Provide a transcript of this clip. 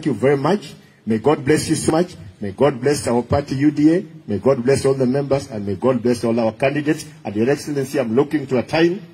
you very much. May God bless you so much. May God bless our party UDA. May God bless all the members, and may God bless all our candidates. And Your Excellency, I'm looking to a time